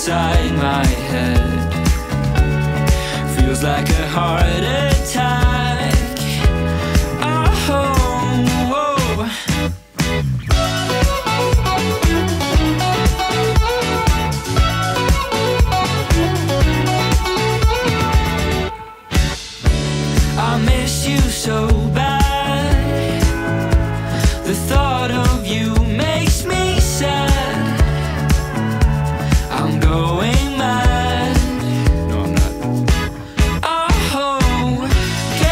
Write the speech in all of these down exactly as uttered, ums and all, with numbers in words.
inside my head. Feels like a heart attack. Oh, whoa. I miss you so bad. The thought of you makes me sad. I'm going mad. No, I'm not. Oh,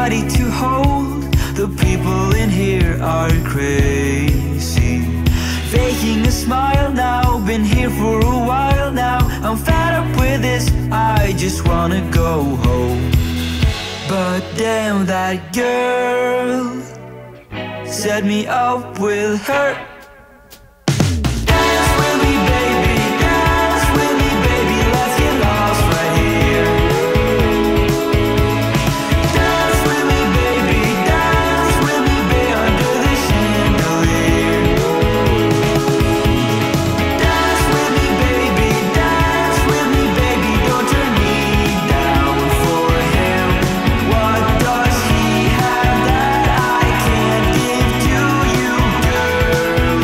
nobody to hold. The people in here are crazy, faking a smile now, been here for a while now. I'm fed up with this, I just wanna go home. But damn, that girl set me up with her. Dance with me, baby, dance with me, baby, let's get lost right here. Dance with me, baby, dance with me, baby, under the chandelier. Dance with me, baby, dance with me, baby, don't turn me down for him. What does he have that I can't give to you, girl?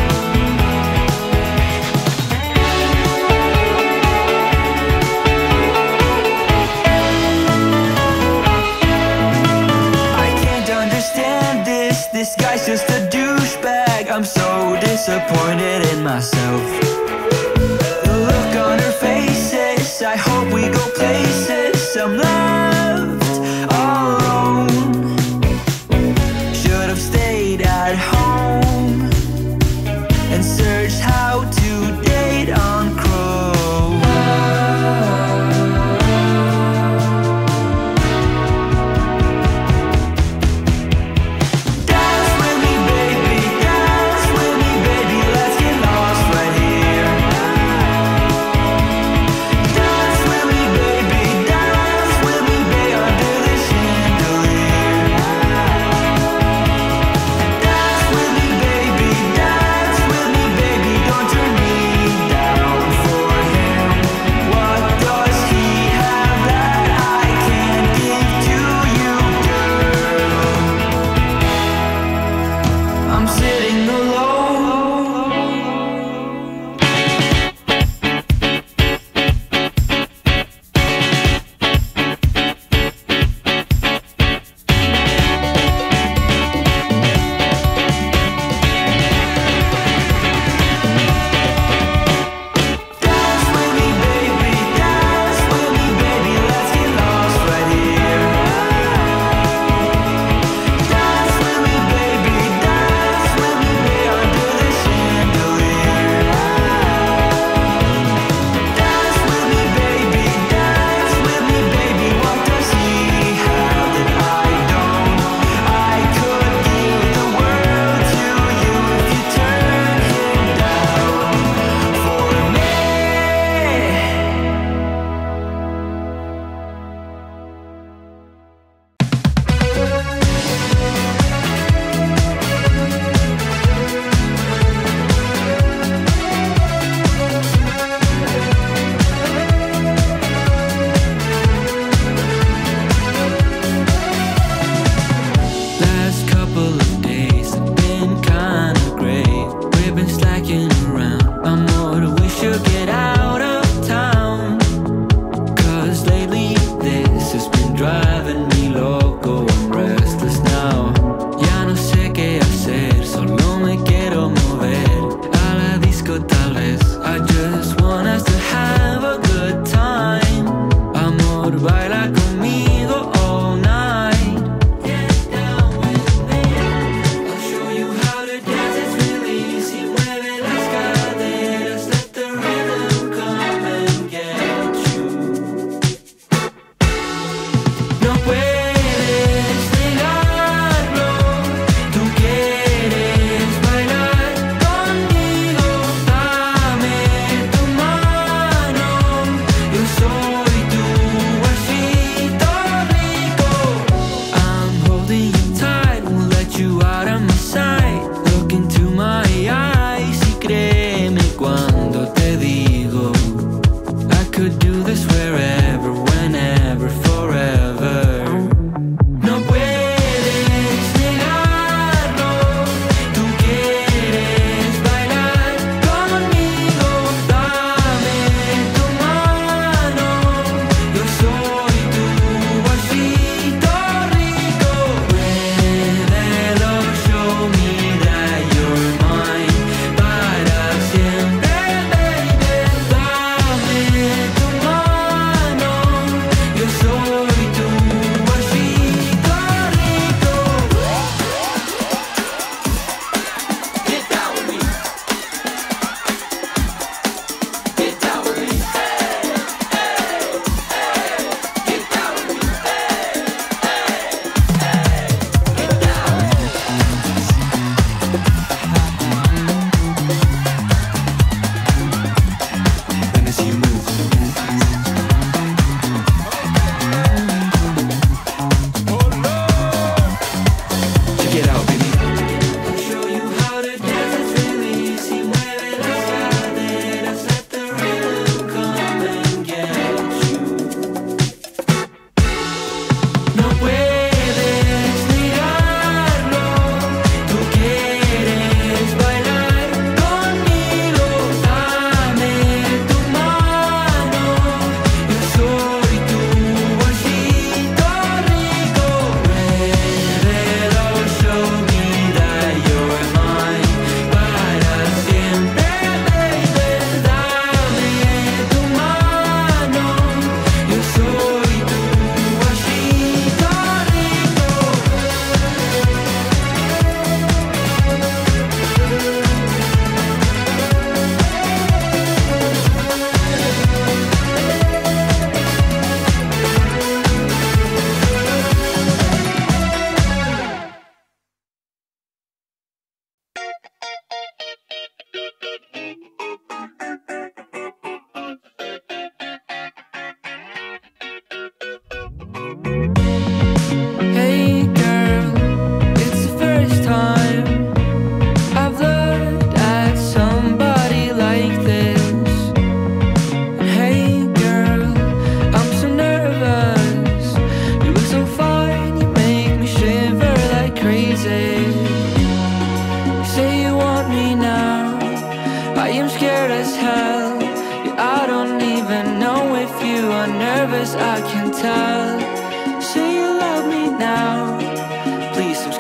I can't understand this, this guy's just a douchebag. I'm so disappointed in myself. The look on her faces, I hope we go places. I'm left all alone. Should have stayed at home and searched how to date on Chrome. Dance with me, baby, dance with me, baby, let's get lost right here. Dance with me, baby, dance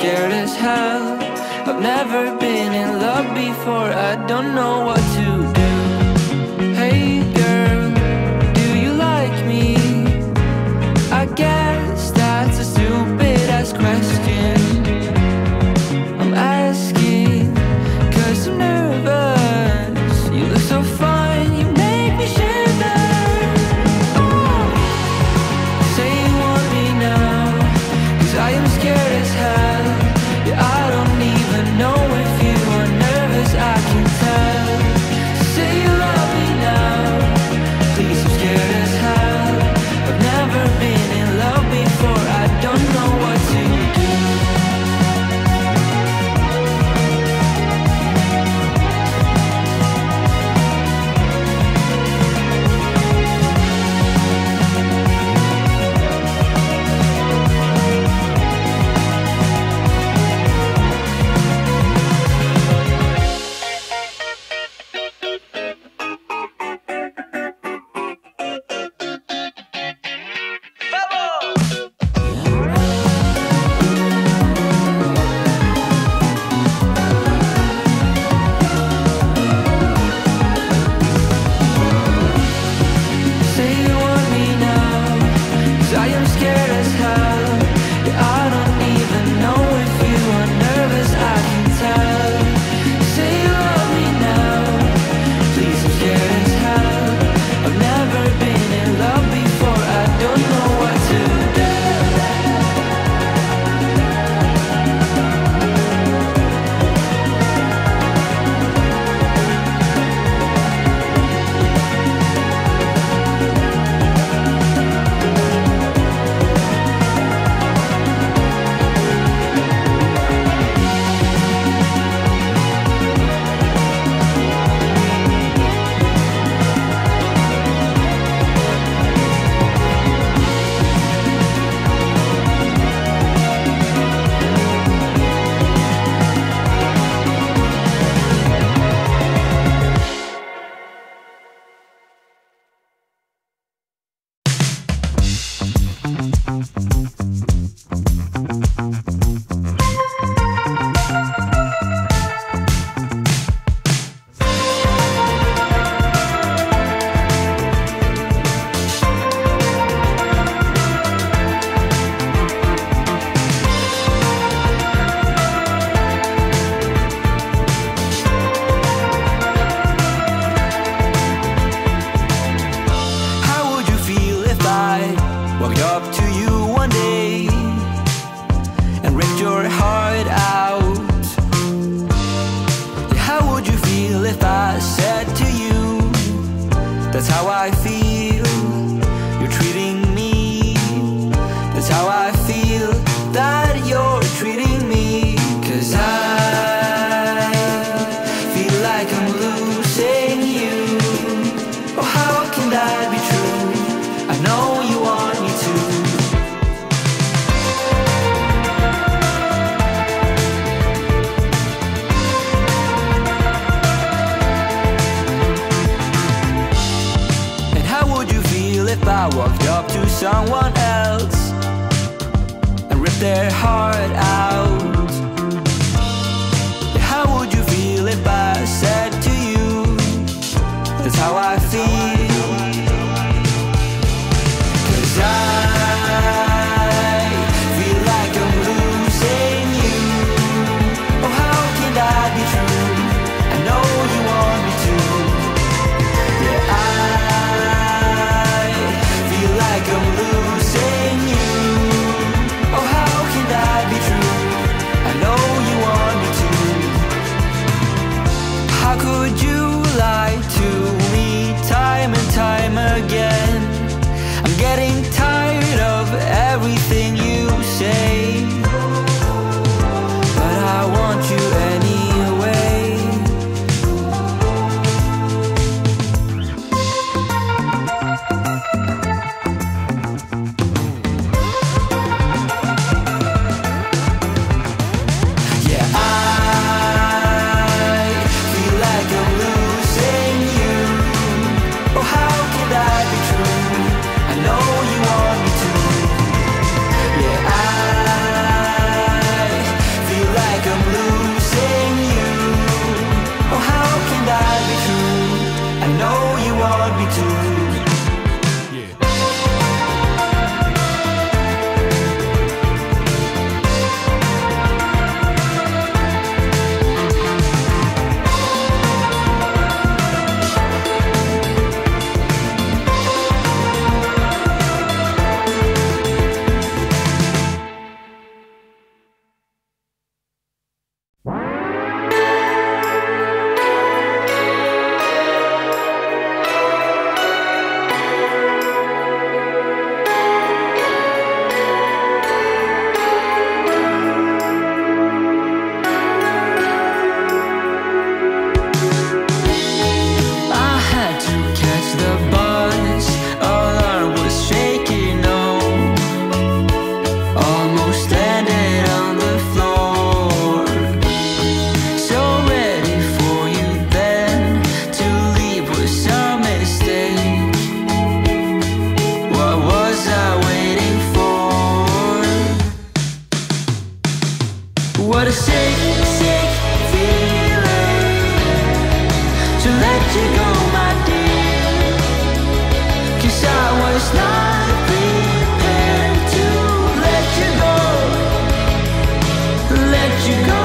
scared as hell. I've never been in love before, I don't know what to do. Hey girl, do you like me? I guess that's a stupid ass question I'm asking, cause I'm nervous. You look so fine, you make me shiver. Oh, say you want me now, cause I am scared as hell. Yeah, I don't even know if you are nervous, I can tell. Say you love me now, please, I'm scared as hell. I've never been in love before, I don't know what to do. Someone else and rip their heart out. How would you feel if I said to you, that's how I feel? 'Cause I feel like I'm losing you. Oh, how can that be true? I know you want me to. Yeah, I feel like I'm losing you. Oh, how can that be true? I know you want me to. How could you lie to me What a sick, sick feeling to let you go, my dear. 'Cause I was not prepared to let you go, let you go.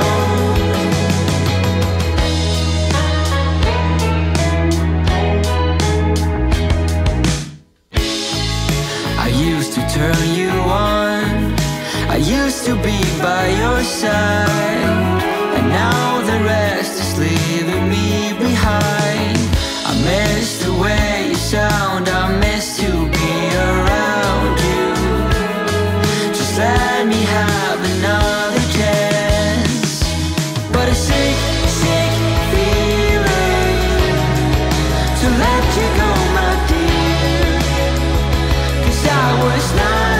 I used to turn you on, I used to be by your side, and now the rest is leaving me behind. I miss the way you sound, I miss to be around you. Just let me have another chance. But a sick, sick feeling to let you go, my dear. 'Cause I was not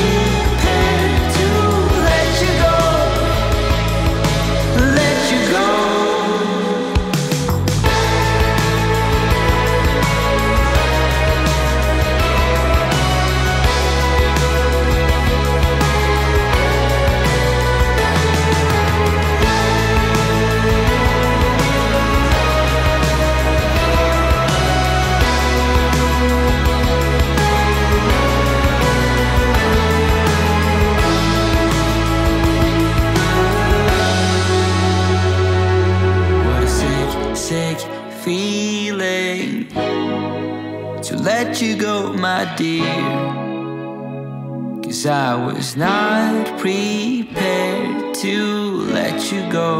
feeling to let you go, my dear. 'Cause I was not prepared to let you go.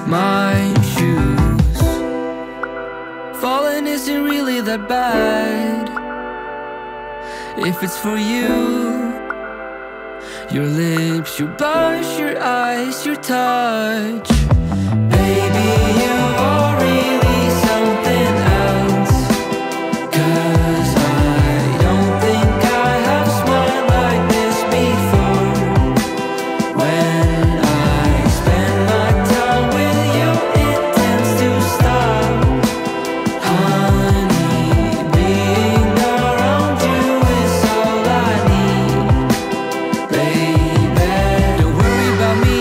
my shoes. Falling isn't really that bad if it's for you. Your lips, your blush, your eyes, your touch. Baby, you are really something else. 'Cause I don't think I have smiled like this before. When I spend my time with you, it tends to stop. Honey, being around you is all I need. Baby, don't worry about me,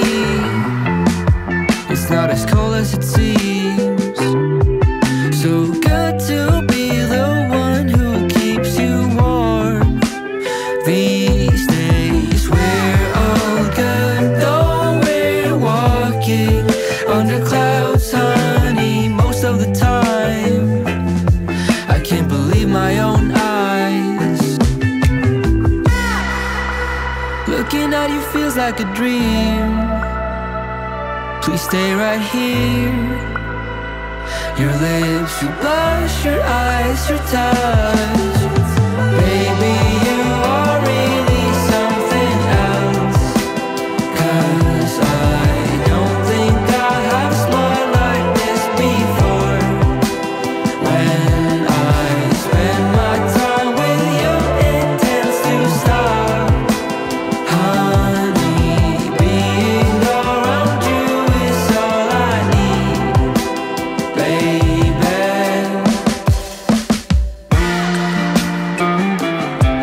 it's not as cold as it seems. So good to be the one who keeps you warm. These days we're all good, though we're walking under clouds, honey, most of the time. I can't believe my own eyes. Looking at you feels like a dream. Please stay right here. Your lips, your blush, your eyes, your touch. Baby, you are really something else. 'Cause I don't think I have smiled like this before. When I spend my time with you, it tends to stop. Honey, being around you is all I need, baby.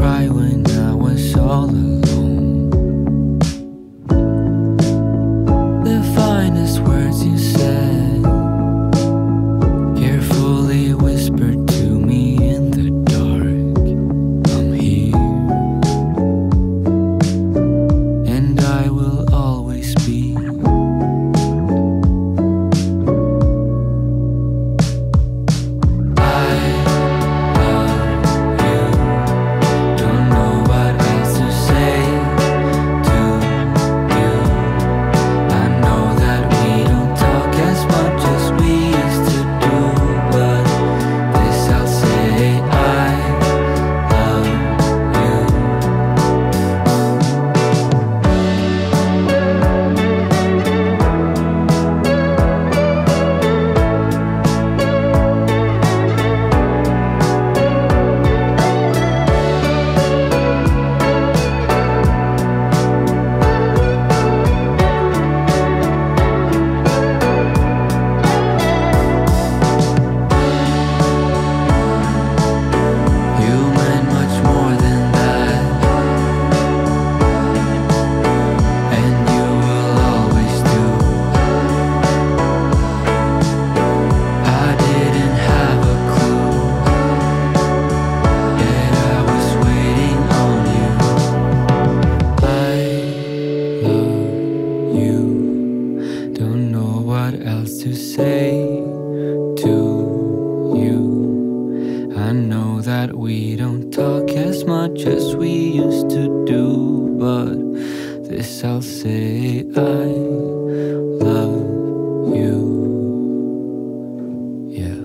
cry when I was all alone. The finest words you said carefully whispered to me in the dark. I'm here, and I will always be. To say to you, I know that we don't talk as much as we used to do, but this I'll say, I love you. Yeah.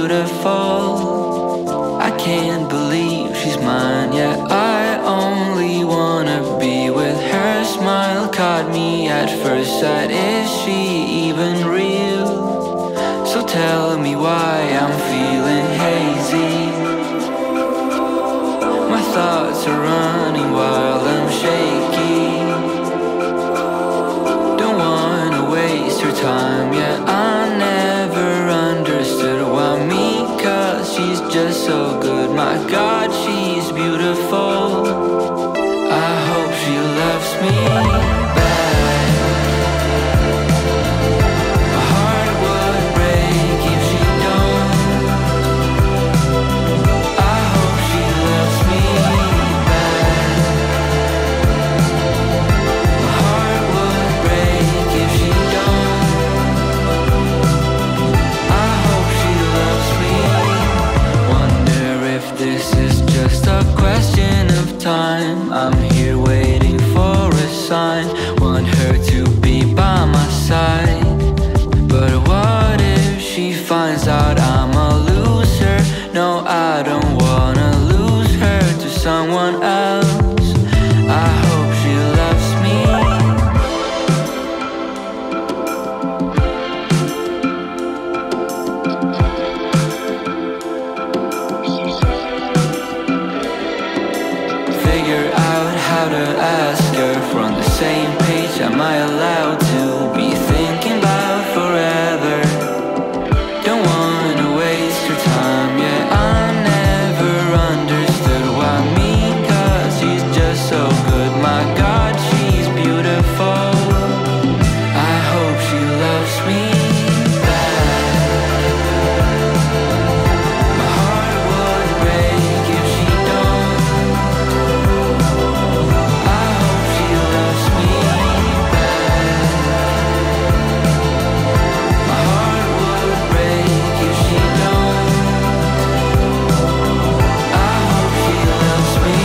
beautiful. I can't believe she's mine, yeah, I only wanna be with her. Smile caught me at first sight, is she even real? So tell me why I'm feeling hazy. My thoughts are running while I'm shaky. Don't wanna waste her time, yeah, I never understood why me, cause she's just so good. My God, she's beautiful. I hope she loves me back. My heart would break if she don't. I hope she loves me back. My heart would break if she don't. I hope she loves me. Wonder if this is just a question of time. I'm here waiting for a sign. Want her to be by my side. But what if she finds out I'm a loser? No, I don't wanna lose her to someone else. I hope she loves me. Figure out how to ask her from the same page. Am I allowed to be thinking about forever? Don't wanna waste her time, yeah, I never understood why me, cause she's just so good. My God, she's beautiful. I hope she loves me back. My heart would break if she don't. I hope she loves me back. My heart would break if she don't. I hope she loves me.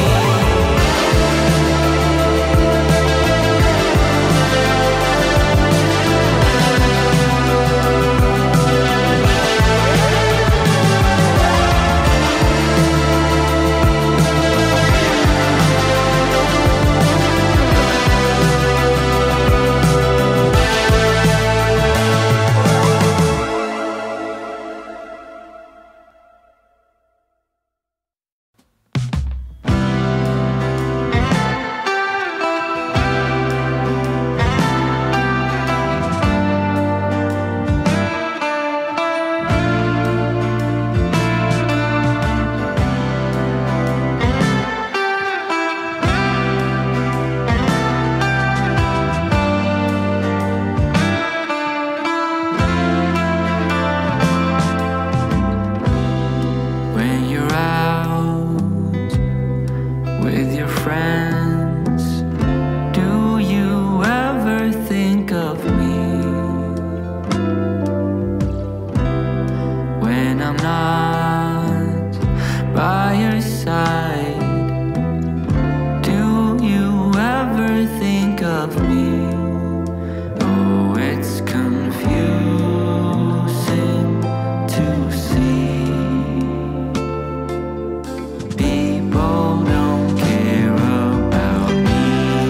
When you're out with your friends, do you ever think of me? When I'm not by your side, do you ever think of me? Oh, it's confusing to see. People don't care about me.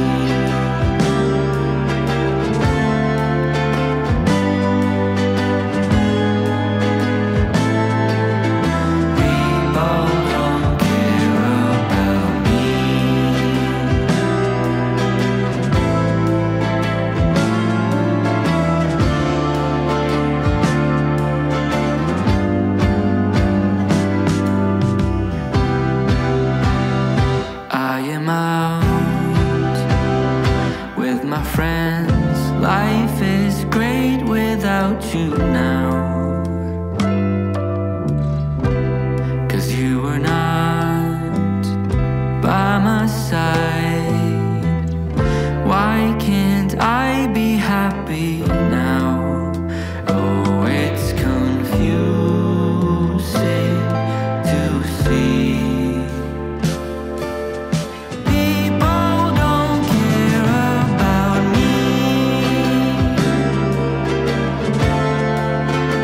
People don't care about me. I am out with my friends. Life is great without you now. Cause you were not by my side. Why can't I be happy now? Oh, it's confusing to see. People don't care about me.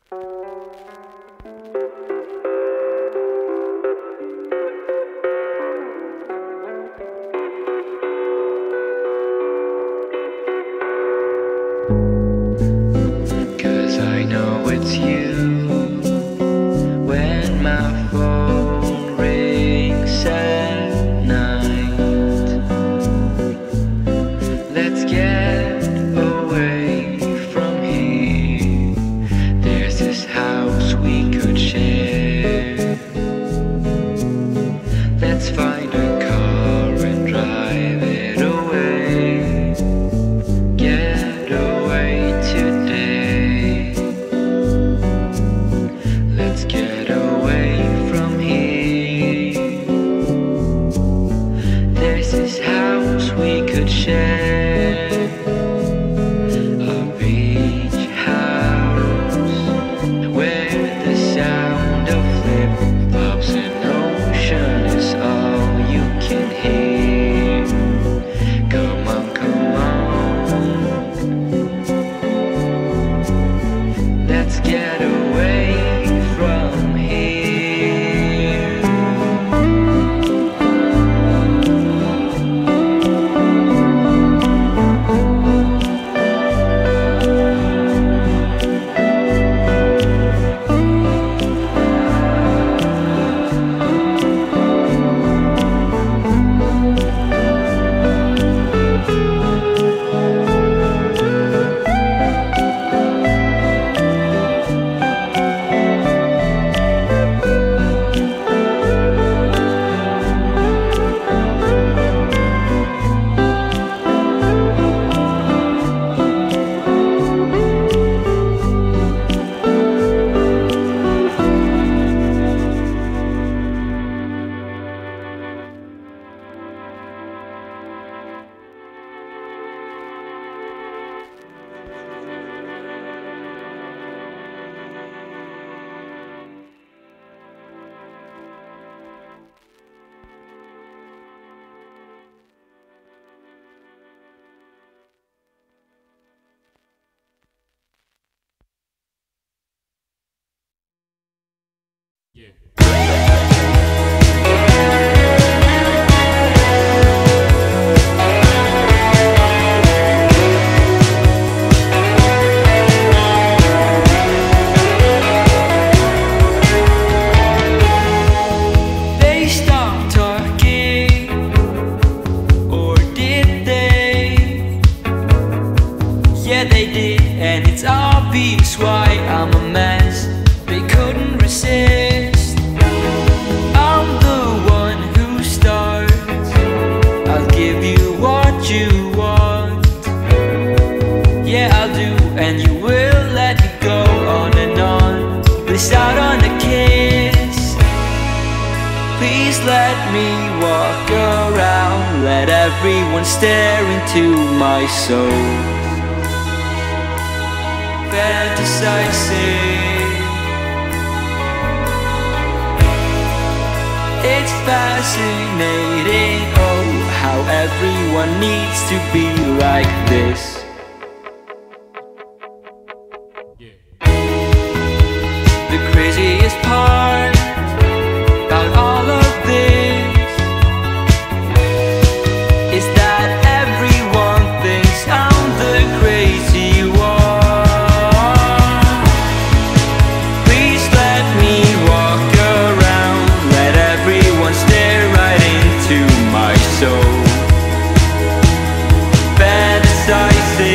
Cause I know it's you when my phone rings at night. Let's get away from here. There's this house we could share. Let's find a car and drive it away. Get away today. Let's get away from here. There's this house we could share. A beach house where the sound of flip-flops and ocean is all you can hear. Come on, come on. Let's get away from here. They stopped talking, or did they? Yeah, they did, and it's obvious why I'm a mess. They couldn't resist. I'm the one who starts. I'll give you what you want. Yeah, I'll do, and you will let me go on and on. Bliss out on a kiss. Please let me walk around. Let everyone stare into my soul. Fantasizing. It's fascinating, oh, how everyone needs to be like this. The craziest part about all of this is that everyone thinks I'm the crazy one. Please let me walk around. Let everyone stare right into my soul. Fantasizing.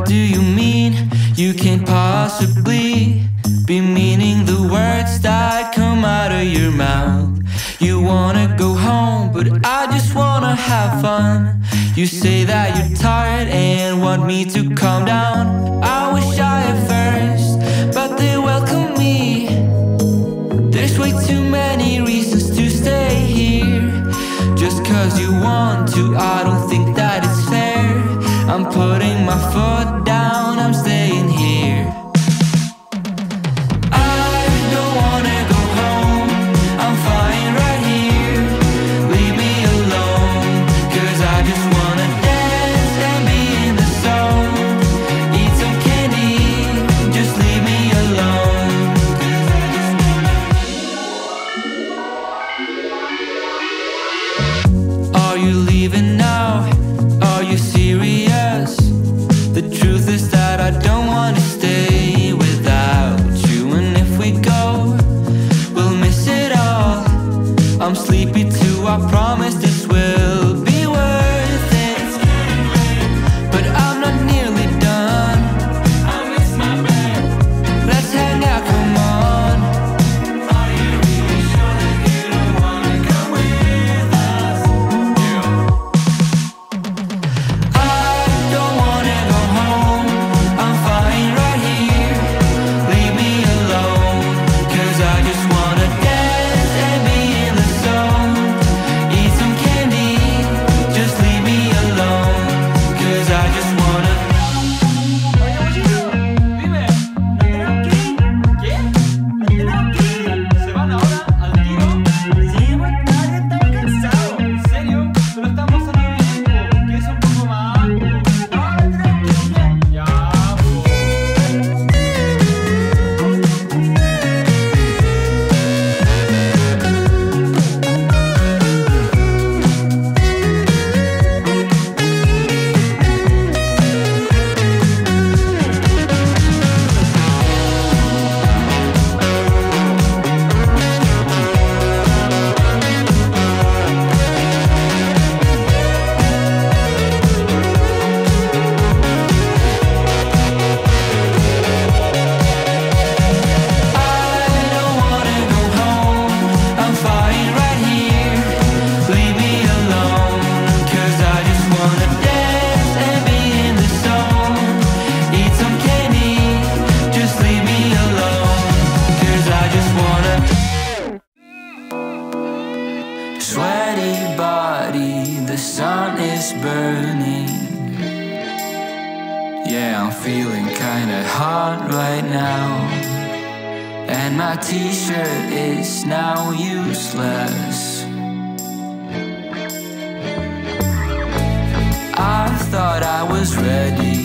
do you mean? You can't possibly be meaning the words that come out of your mouth. You wanna go home, but I just wanna have fun. You say that you're tired and want me to calm down. I was shy at first, but they welcome me. There's way too many reasons to stay here. Just cause you want to, I don't think that it's fair. I'm putting my foot down, I'm staying here. I don't wanna go home, I'm fine right here. Leave me alone, cause I just wanna dance and be in the zone. Eat some candy, just leave me alone. Are you leaving now? Are you serious? The truth is that I don't wanna stay without you. And if we go, we'll miss it all. I'm sleepy too, I promise this will be worth it. But I'm not nearly done. I miss my bed. Let's hang out, come on. Are you really sure that you don't wanna come with us? I don't wanna go home, I'm fine right here. Leave me alone, cause I just wanna dance and be in the zone. Eat some candy, just leave me alone, cause I just wanna. Oye, muchito, dime, ¿la tenemos aquí? ¿Qué? ¿La tenemos aquí? ¿Se van ahora al tiro? Sí, pues nadie está cansado. ¿En serio? Pero estamos a tiempo, que es un poco más. No, la tenemos aquí, ¿ya? Ya, I don't wanna go home, I'm fine right here. Leave me alone, cause I just wanna dance and be in the zone. Eat some candy, just leave me alone, cause I just wanna. Sweaty body, the sun is burning. Yeah, I'm feeling kinda hot right now. And my t-shirt is now useless. I thought I was ready.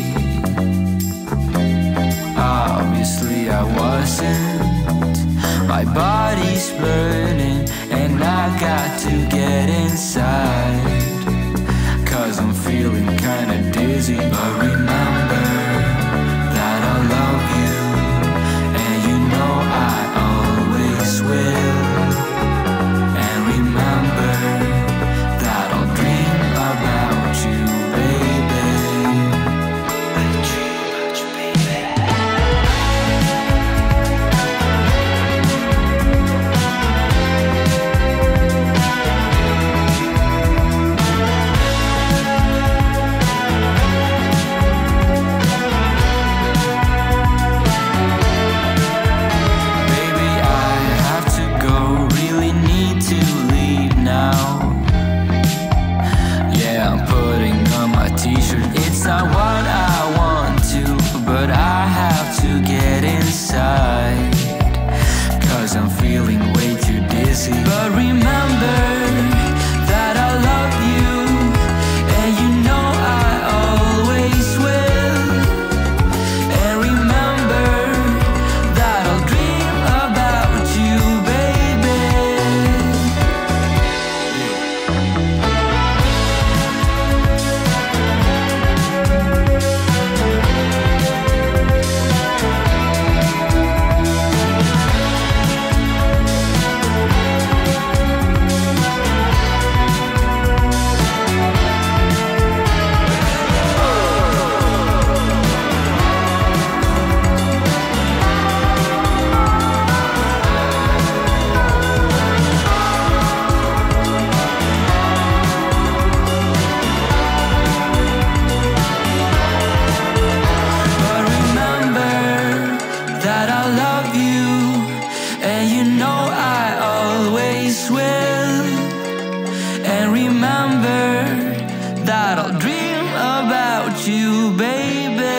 Obviously I wasn't. My body's burning and I got to get inside. Cause I'm feeling kinda dizzy. But remember that I love you, and you know I always will. And remember that I'll dream about you, baby. I dream about you, baby. love you, and you know I always will. And remember that I'll dream about you, baby.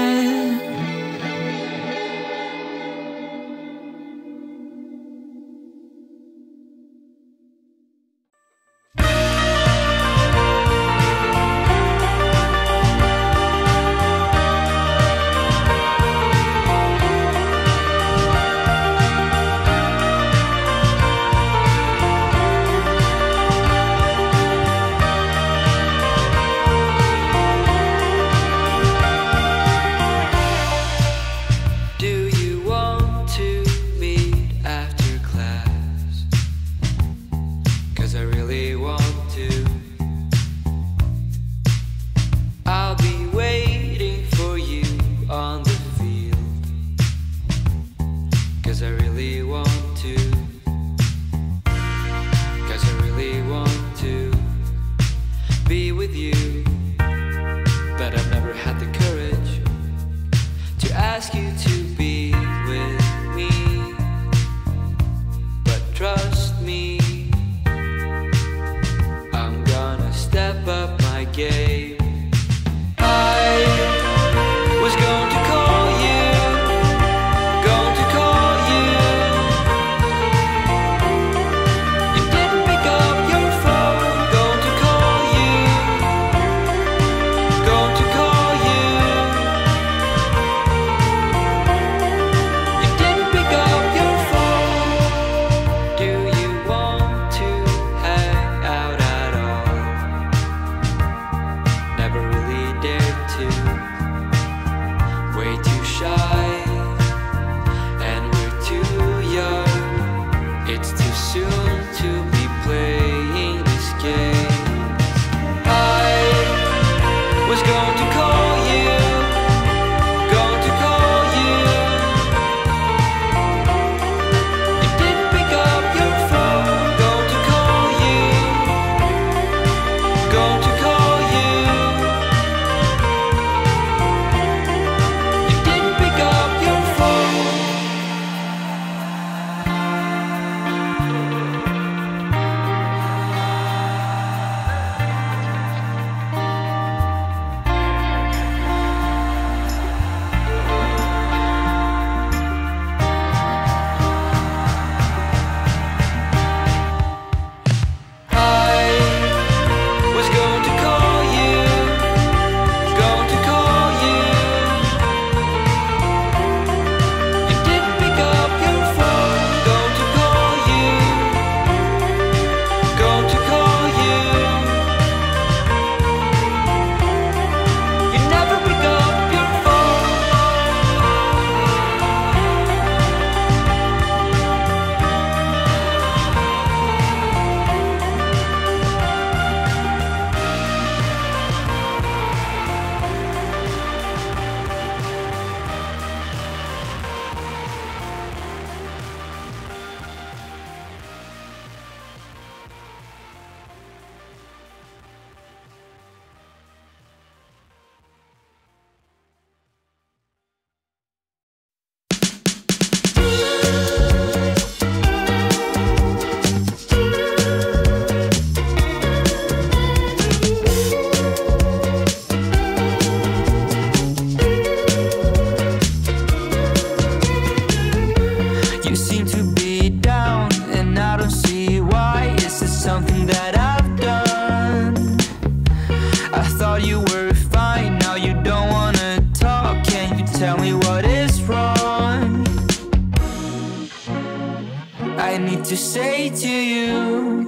to say to you,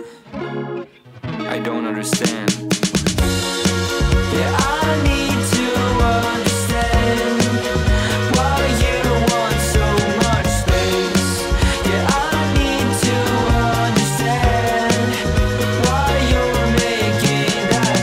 I don't understand. Yeah, I need to understand why you want so much space. Yeah, I need to understand why you're making that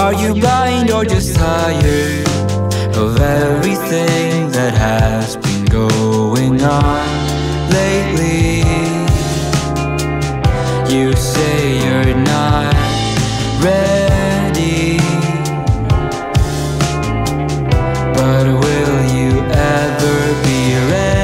Are you blind or just tired of everything that has been going on lately? You say you're not ready, but will you ever be ready?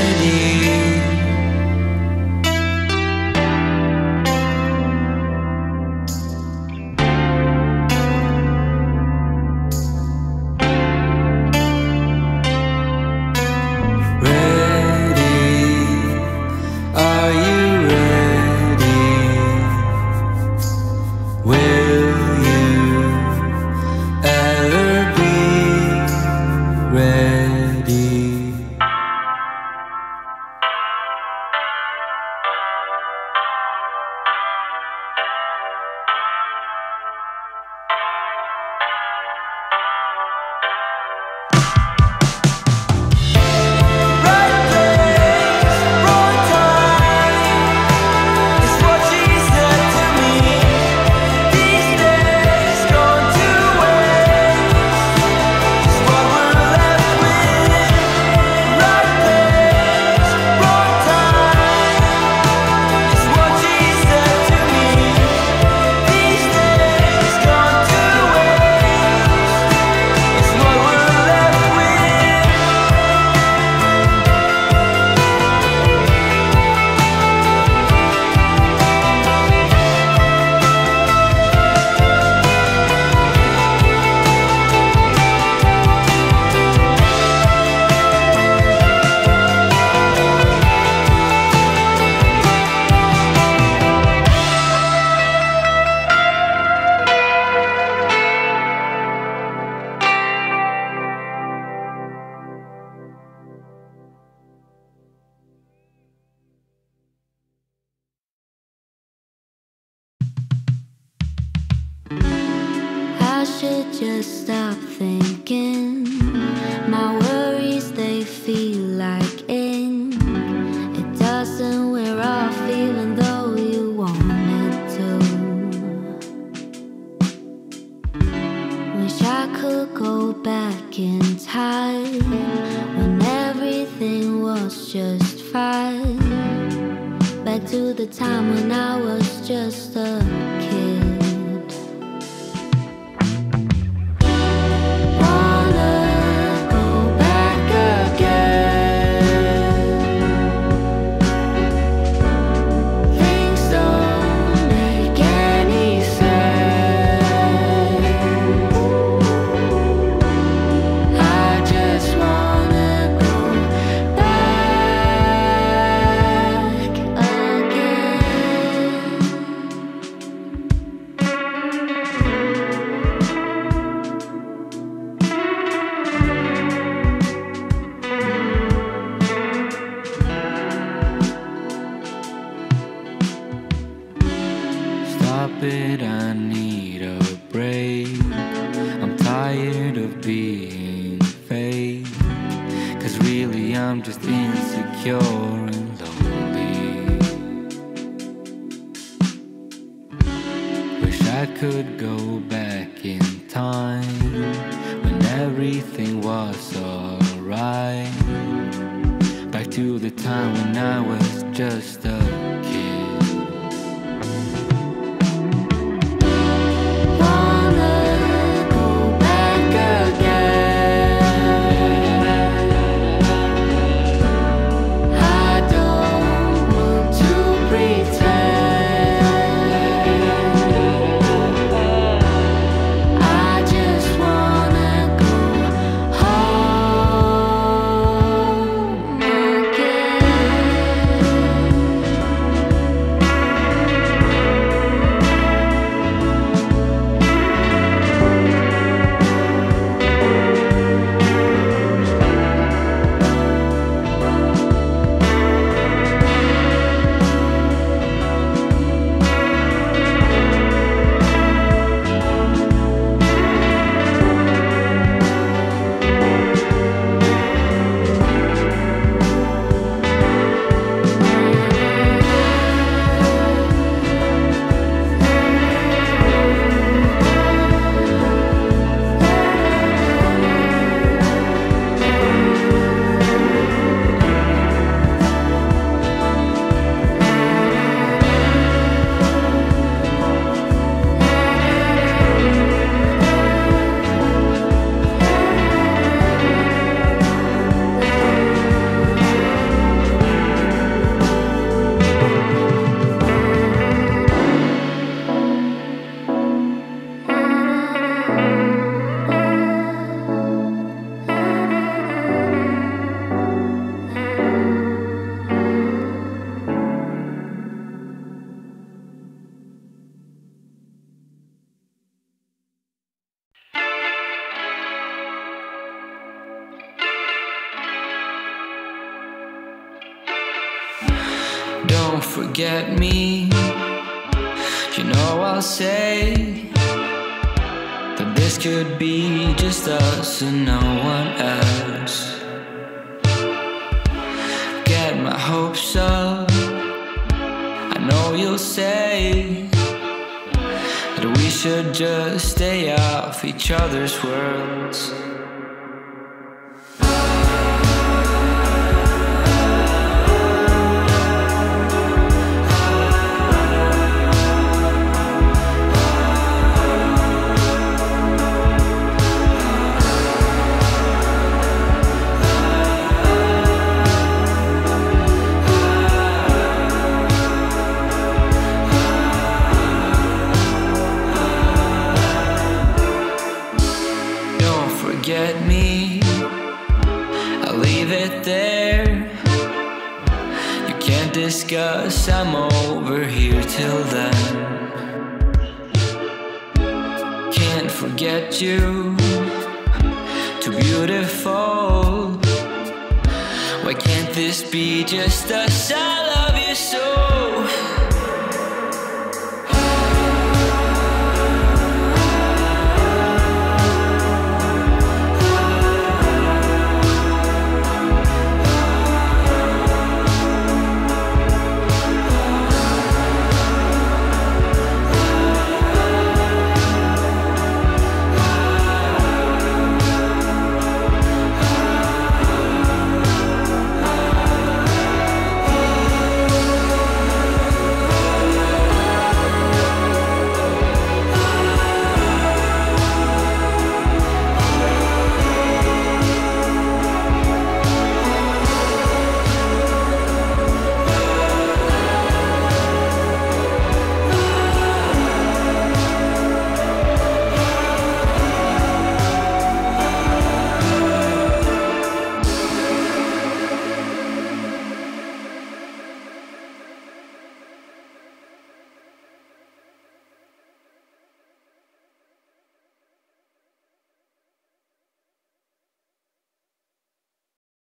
I should just stop thinking. My worries, they feel like ink. It doesn't wear off even though you want it to. Wish I could go back in time when everything was just fine. Back to the time when I was just a kid. Stop it, I need a break. I'm tired of being fake, 'cause really I'm just insecure and lonely. Wish I could go back in time when everything was alright. Back to the time when I was just a kid. Again. forget me. You know I'll say that this could be just us and no one else. Get my hopes up. I know you'll say that we should just stay off each other's worlds. Forget me, I'll leave it there. You can't discuss, I'm over here till then. Can't forget you, too beautiful. Why can't this be just us? I love you so.